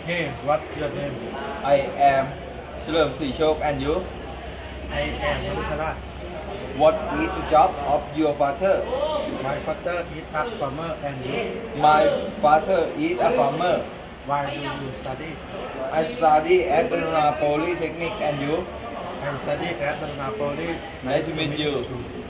Hey, what's your name? I am เฉลิมศรีโชค and you I am Manisharat. What is the job of your father My father is a farmer and you? My father is a farmer Why do you study? I study at the Polytechnic and you I study at the Napoli. Nice to meet you